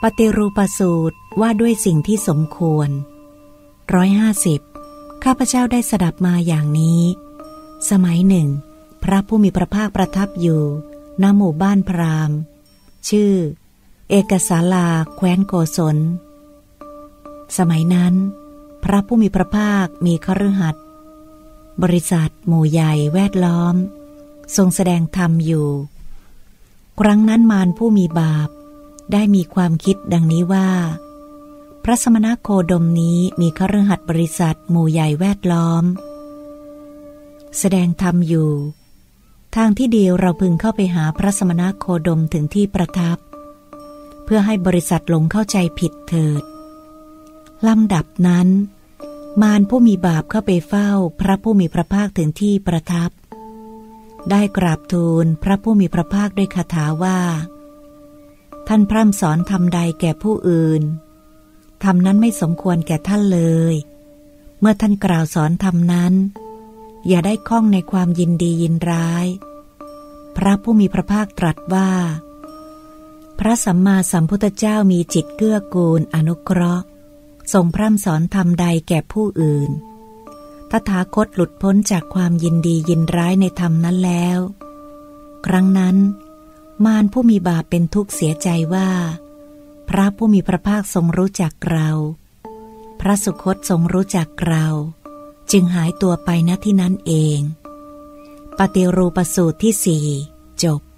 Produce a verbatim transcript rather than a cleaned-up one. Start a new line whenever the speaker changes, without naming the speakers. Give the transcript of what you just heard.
ปฏิรูปสูตรว่าด้วยสิ่งที่สมควรร้อยห้าสิบข้าพเจ้าได้สดับมาอย่างนี้สมัยหนึ่งพระผู้มีพระภาคประทับอยู่ณหมู่บ้านพราหมณ์ชื่อเอกสาลาแคว้นโกศลสมัยนั้นพระผู้มีพระภาคมีคฤหัสถ์บริษัทหมู่ใหญ่แวดล้อมทรงแสดงธรรมอยู่ครั้งนั้นมารผู้มีบาปได้มีความคิดดังนี้ว่าพระสมณโคดมนี้มีคฤหัสถ์บริษัทหมู่ใหญ่แวดล้อมแสดงธรรมอยู่ทางที่ดีเราพึงเข้าไปหาพระสมณโคดมถึงที่ประทับเพื่อให้บริษัทหลงเข้าใจผิดเถิดลำดับนั้นมารผู้มีบาปเข้าไปเฝ้าพระผู้มีพระภาคถึงที่ประทับได้กราบทูลพระผู้มีพระภาคด้วยคาถาว่าท่านพร่ำสอนธรรมใดแก่ผู้อื่นธรรมนั้นไม่สมควรแก่ท่านเลยเมื่อท่านกล่าวสอนธรรมนั้นอย่าได้ข้องในความยินดียินร้ายพระผู้มีพระภาคตรัสว่าพระสัมมาสัมพุทธเจ้ามีจิตเกื้อกูลอนุเคราะห์ทรงพร่ำสอนธรรมใดแก่ผู้อื่นตถาคตหลุดพ้นจากความยินดียินร้ายในธรรมนั้นแล้วครั้งนั้นมารผู้มีบาปเป็นทุกข์เสียใจว่าพระผู้มีพระภาคทรงรู้จักเราพระสุคตทรงรู้จักเราจึงหายตัวไปณที่นั้นเองปฏิรูปสูตรที่สี่จบ